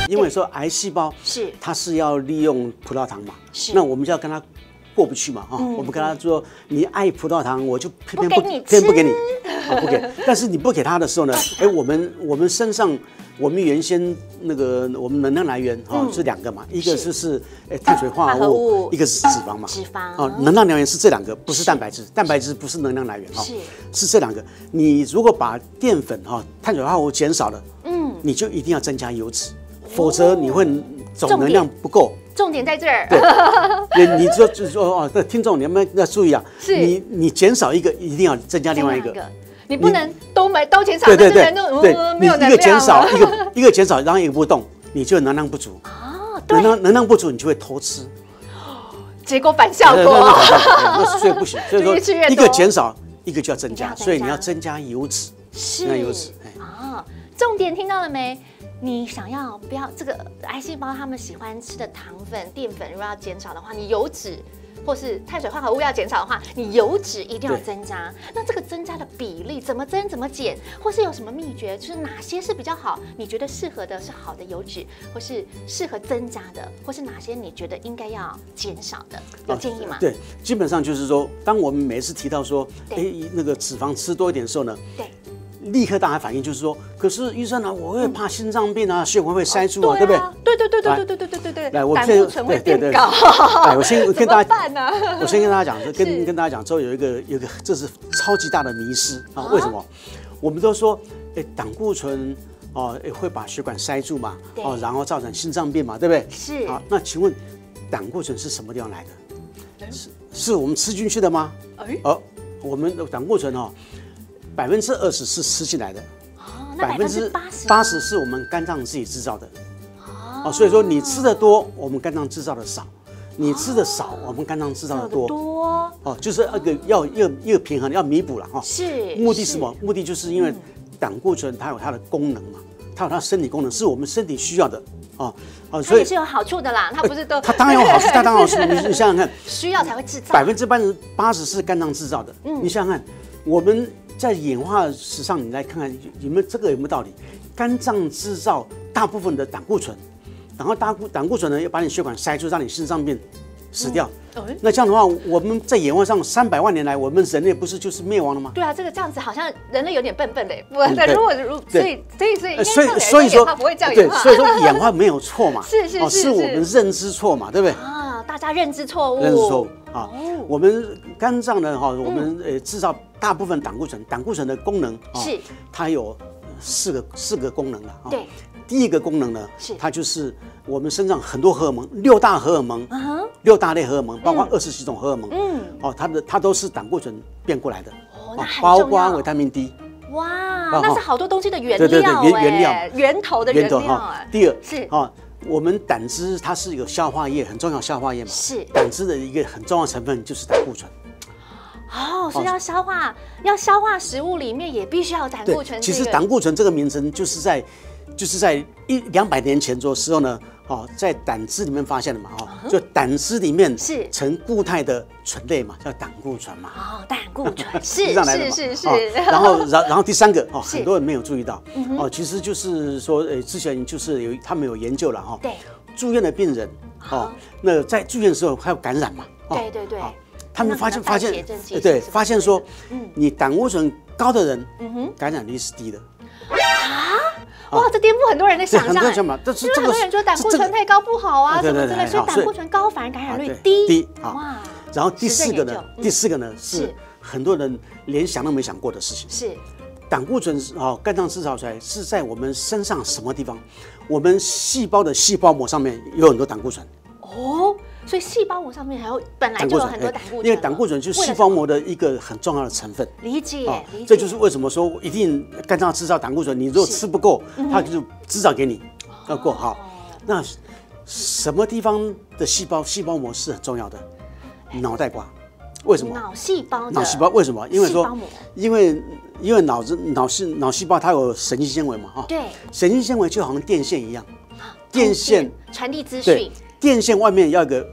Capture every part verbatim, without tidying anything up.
因为说癌细胞是它是要利用葡萄糖嘛， 是那我们就要跟它过不去嘛啊， 嗯我们跟他说你爱葡萄糖，我就偏偏不不给你偏不给你，啊不给。但是你不给他的时候呢，哎，我们我们身上我们原先那个我们能量来源哈是两个嘛，一个是是哎碳水化合物，一个是脂肪嘛， 脂肪啊，能量来源是这两个，不是蛋白质，蛋白质不是能量来源哈，是这两个。你如果把淀粉哈碳水化合物减少了，嗯，你就一定要增加油脂，否则你会总能量不够。 重点在这儿， 对，你就就是说哦，那听众你们要注意啊，你你减少一个，一定要增加另外一个， 你不能都没都减少， 对对对对， 你一个减少，一个一个减少，然后一个不动，你就能量不足啊，能量能量不足，你就会偷吃， 结果反效果， 那所以不行，所以说一个减少，一个就要增加，所以你要增加油脂， 是油脂啊，重点听到了没？你想要不要这个癌细胞他们喜欢吃的糖分、淀粉，如果要减少的话，你油脂或是碳水化合物要减少的话，你油脂一定要增加。那这个增加的比例怎么增怎么减，或是有什么秘诀？就是哪些是比较好？你觉得适合的是好的油脂，或是适合增加的，或是哪些你觉得应该要减少的？有建议吗？ 对，基本上就是说，当我们每次提到说，哎，那个脂肪吃多一点的时候呢， 对。 立刻大家反应就是说，可是医生啊，我会怕心脏病啊，血管会塞住啊，对不对？ 对对对对对对对对对对。 来，我胆固醇会变高。 来，我先跟大家， 呢？ 我先跟大家讲，跟跟大家讲，之后有一个有一个，这是超级大的迷思啊！为什么？我们都说，哎，胆固醇哦，会把血管塞住嘛，哦，然后造成心脏病嘛，对不对？ 是。 好，那请问，胆固醇是什么地方来的？是是我们吃进去的吗？哎，哦，我们的胆固醇哦。百分之二十是吃进来的， 哦，那百分之八十八十是我们肝脏自己制造的，哦，所以说你吃的多，我们肝脏制造的少；你吃的少，我们肝脏制造的多。 多哦，就是那个要一个一个平衡，要弥补了哈。 是， 目的是什么？目的就是因为胆固醇它有它的功能嘛，它有它的身体功能，是我们身体需要的哦哦，所以也是有好处的啦，它不是都它当然有好处，它当然有好处。你你想想看， 需要才会制造， 百分之八十八十是肝脏制造的。嗯，你想想看，我们。在演化史上，你来看看有没有这个有没有道理？肝脏制造大部分的胆固醇，然后胆固胆固醇呢，要把你血管塞住，让你心脏病死掉。嗯、那这样的话，我们在演化上三百万年来，我们人类不是就是灭亡了吗？ 对啊，这个这样子好像人类有点笨笨的。不，嗯、如果如所以所以所以所以所以说不会这样演化， 所以说演化没有错嘛， 是是是， 是我们认知错嘛，对不对？ 啊，大家认知错误， 认知错误。啊，我们肝脏呢，哈，我们呃制造大部分胆固醇，胆固醇的功能是它有四个四个功能了。 对， 第一个功能呢， 是它就是我们身上很多荷尔蒙，六大荷尔蒙，六大类荷尔蒙，包括二十几种荷尔蒙，嗯，哦，它的它都是胆固醇变过来的， 哦，那很包括维他命 D。 哇，那是好多东西的原料， 对对对，原原料， 源头的原料哈。第二是啊。我们胆汁它是有消化液，很重要消化液嘛。 是胆汁的一个很重要的成分就是胆固醇。 哦，所以要消化，要消化食物里面也必须要有胆固醇。 其实胆固醇这个名称就是在，就是在一两百年前左右时候呢，哦，在胆汁里面发现的嘛，哦，就胆汁里面是呈固态的醇类嘛，叫胆固醇嘛。 哦，胆固醇是是是是。 然后，然然后第三个哦，很多人没有注意到哦，其实就是说，呃，之前就是有他们有研究了哈， 对， 住院的病人哦，那在住院的时候还有感染嘛， 对对对， 他们发现发现对发现说，你胆固醇高的人，感染率是低的。 啊！哇，这颠覆很多人的想象。很多人嘛，但是很多人说胆固醇太高不好啊，什么之类，所以胆固醇高反而感染率低。 低哇！然后第四个呢？第四个呢是很多人连想都没想过的事情。 是胆固醇哦，肝脏制造出来是在我们身上什么地方？我们细胞的细胞膜上面有很多胆固醇。 哦。所以细胞膜上面还有本来就有很多胆固醇， 因为胆固醇就是细胞膜的一个很重要的成分。 理解，理解。 这就是为什么说一定肝脏制造胆固醇，你如果吃不够，它就制造给你要够好。那什么地方的细胞细胞膜是很重要的？脑袋瓜，为什么？ 脑细胞， 脑细胞为什么？因为说，因为因为脑子脑细脑细胞它有神经纤维嘛，哈， 对， 神经纤维就好像电线一样，电线传递资讯。 电线外面要一个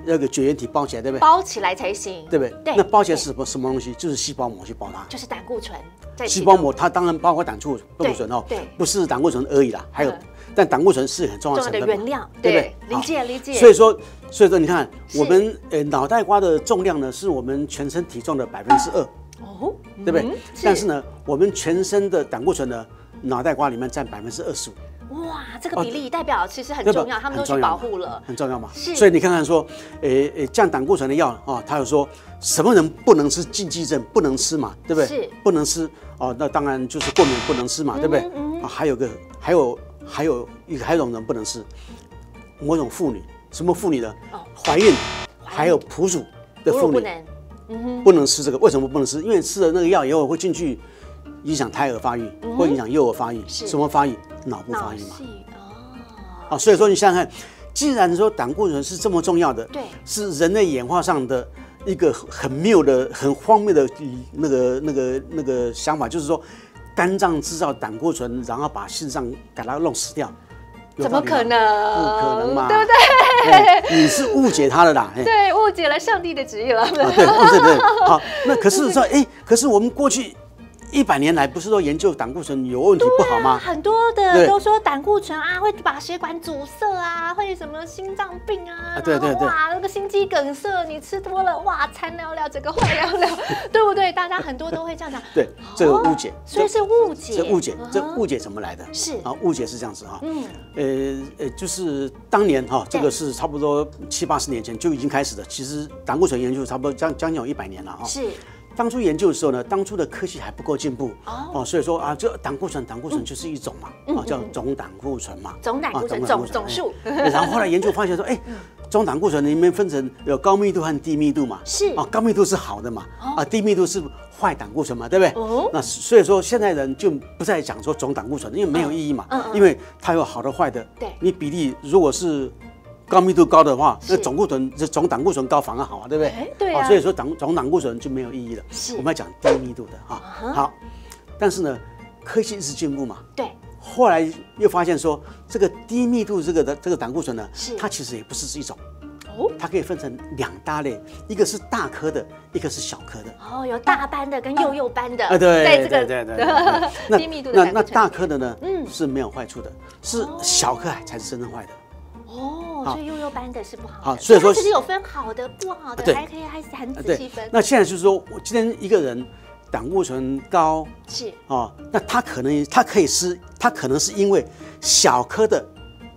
那个绝缘体包起来，对不对？ 包起来才行， 对不对？ 对。 那包起来是什么什么东西？就是细胞膜去包它， 就是胆固醇。 细胞膜它当然包括胆固醇哦， 对， 不是胆固醇而已啦，还有，但胆固醇是很重要的成分， 原料， 对不对？ 理解理解。 所以说，所以说你看，我们呃脑袋瓜的重量呢，是我们全身体重的百分之二，哦，对不对？但是呢，我们全身的胆固醇呢，脑袋瓜里面占百分之二十五。 哇，这个比例代表其实很重要，他们都去保护了， 很重要嘛。所以你看看说，诶诶，降胆固醇的药啊，他有说什么人不能吃，禁忌症不能吃嘛，对不对？ 是不能吃哦，那当然就是过敏不能吃嘛，对不对？啊，还有个还有还有一个还有一种人不能吃，某种妇女，什么妇女呢？怀孕还有哺乳的妇女，不能吃这个。为什么不能吃？因为吃了那个药以后会进去。影响胎儿发育，会影响幼儿发育，什么发育？脑部发育嘛。哦，啊，所以说你想想看，既然说胆固醇是这么重要的， 对， 是人类演化上的一个很谬的、很荒谬的那个、那个、那个想法，就是说肝脏制造胆固醇，然后把心脏给它弄死掉， 怎么可能？ 不可能嘛， 对不对？ 你是误解他的啦， 对，误解了上帝的旨意了。 对，对对，好，那可是说，哎，可是我们过去。一百年来不是说研究胆固醇有问题不好吗？ 啊、很多的都说胆固醇啊会把血管阻塞啊，会什么心脏病啊，啊对对对，哇那个心肌梗塞，你吃多了哇残了了，整个坏了了，对不对？大家很多都会这样讲。 对，这个误解， 所以是误解。 这误解，这误解怎么来的？ 是啊，误解是这样子哈。嗯，呃呃，就是当年哈，这个是差不多七八十年前就已经开始的。其实胆固醇研究差不多将将近有一百年了哈。 是。 当初研究的时候呢，当初的科技还不够进步哦，所以说啊，这胆固醇，胆固醇就是一种嘛，啊，叫总胆固醇嘛， 总胆固醇，总总数。 然后后来研究发现说，哎，总胆固醇里面分成有高密度和低密度嘛， 是啊，高密度是好的嘛，啊，低密度是坏胆固醇嘛，对不对？哦，那所以说现在人就不再讲说总胆固醇，因为没有意义嘛，因为它有好的坏的， 对， 你比例如果是。高密度高的话，那总固醇、总胆固醇高反而好啊，对不对？ 对啊。 所以说总总胆固醇就没有意义了。是，我们要讲低密度的哈。好，但是呢，科技一直进步嘛。 对。 后来又发现说，这个低密度这个的这个胆固醇呢， 是它其实也不是一种。哦。它可以分成两大类，一个是大颗的，一个是小颗的。 哦，有大斑的跟幼幼斑的。 啊，对。 在这个对对对。 低密度的胆固醇。 那那大颗的呢，嗯，是没有坏处的，是小颗才是真正坏的。 哦，所以幼幼斑的是不好的。 好，所以说其实有分好的、不好的，还可以还很仔细分。 那现在就是说，我今天一个人胆固醇高是哦，那他可能他可以是他可能是因为小颗的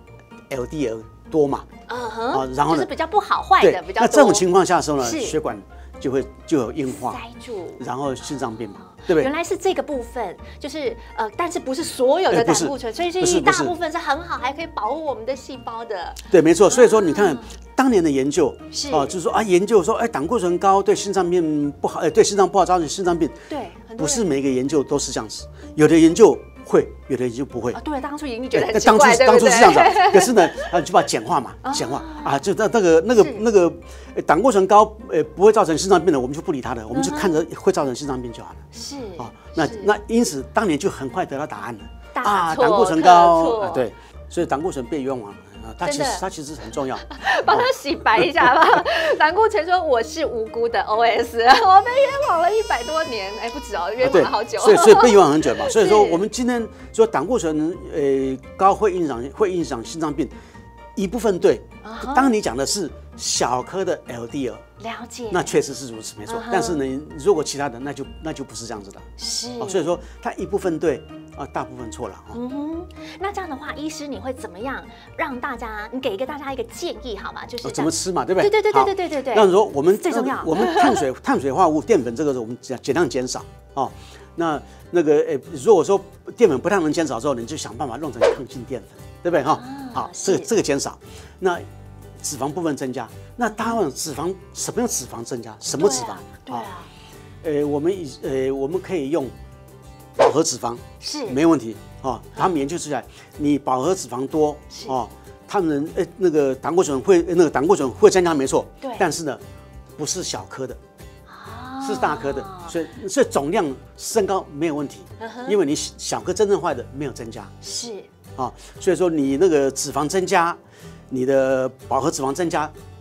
L D L 多嘛， 嗯哼，然后呢，就是比较不好坏的比较多。 那这种情况下的时候呢，血管就会就有硬化， 塞住， 然后心脏病嘛。对不对？ 原来是这个部分，就是呃，但是不是所有的胆固醇，所以是一大部分是很好，还可以保护我们的细胞的。 对，没错。所以说，你看当年的研究是啊，就是说啊，研究说，哎，胆固醇高对心脏病不好，哎，对心脏不好，造成心脏病。 对， 不是每个研究都是这样子，有的研究会，有的研究不会。 啊，对，当初已经觉得很奇怪，当初当初是这样子，可是呢，啊，就把它简化嘛，简化啊，就那那个那个那个胆固醇高，呃，不会造成心脏病的，我们就不理它的，我们就看着会造成心脏病就好了。 是啊。那那因此，当年就很快得到答案了啊， 胆固醇高啊，对，所以胆固醇被冤枉了啊，它其实它其实很重要， 帮他洗白一下吧。胆固醇说我是无辜的 O S， 我被冤枉了一百多年，哎，不止哦，冤枉了好久， 所以所以被冤枉很久嘛。所以说我们今天说胆固醇呃高会影响会影响心脏病，一部分对，当你讲的是小颗的 L D L。 了解， 那确实是如此，没错。Uh-huh. 但是呢，如果其他的，那就那就不是这样子的。 是、 哦，所以说它一部分对啊，大部分错了。 嗯哼，那这样的话，医师你会怎么样让大家？你给一个大家一个建议好吗？就是、 哦、怎么吃嘛，对不对？ 对对对对对对对。 那说我们最重要， 我们碳水碳水化合物、淀粉这个我们尽尽量减少哦。那那个诶，如果说淀粉不太能减少之后，你就想办法弄成抗性淀粉，对不对哈？啊、好，这个这个减少，那。脂肪部分增加，那当然脂肪什么样脂肪增加？什么脂肪？ 对啊， 呃，我们以呃我们可以用饱和脂肪， 是没问题啊。他们研究出来，你饱和脂肪多哦，他们呃那个胆固醇会那个胆固醇会增加，没错。 对， 但是呢，不是小颗的，是大颗的，所以所以总量升高没有问题，因为你小颗真正坏的没有增加。 是啊，所以说你那个脂肪增加。你的饱和脂肪增加，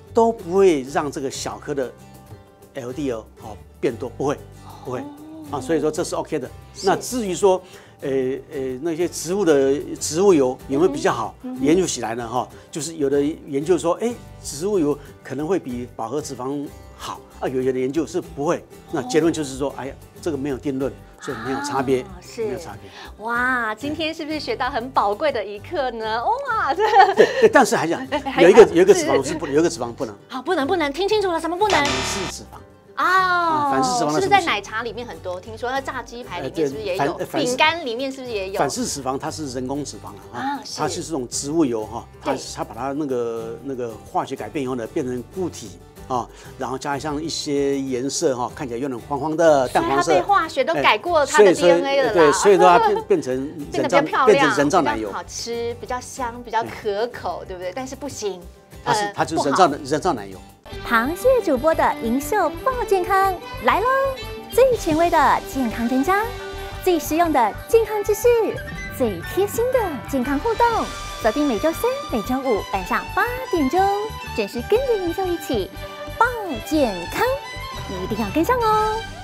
都不会让这个小颗的 L D L 哦变多，不会，不会啊，所以说这是 OK 的。那至于说，呃呃那些植物的植物油有没有比较好？研究起来呢哈，就是有的研究说，哎，植物油可能会比饱和脂肪好啊，有些的研究是不会。那结论就是说，哎呀，这个没有定论。所以没有差别，是没有差别。 哇，今天是不是学到很宝贵的一课呢？哇，这对，但是还讲有一个有一个脂肪是不，有一个脂肪不能。 好，不能不能，听清楚了，什么不能？ 反式脂肪。 哦， 反式脂肪是不是在奶茶里面很多？听说那炸鸡排里面是不是也有？饼干里面是不是也有？ 反式脂肪它是人工脂肪了啊，它是这种植物油哈，它它把它那个那个化学改变以后呢，变成固体。啊，然后加上一些颜色哈，看起来有点黄黄的淡黄色。 它被化学都改过它的 D N A 了啦。 对，所以说它变变成变得比较漂亮， 变成人造奶油， 好吃，比较香，比较可口，对不对？但是不行， 它是它就是人造的人造奶油。 螃蟹主播的银秀爆健康来喽！最权威的健康专家，最实用的健康知识，最贴心的健康互动。锁定每周三、每周五晚上八点钟，准时跟着银秀一起爆健康，一定要跟上哦！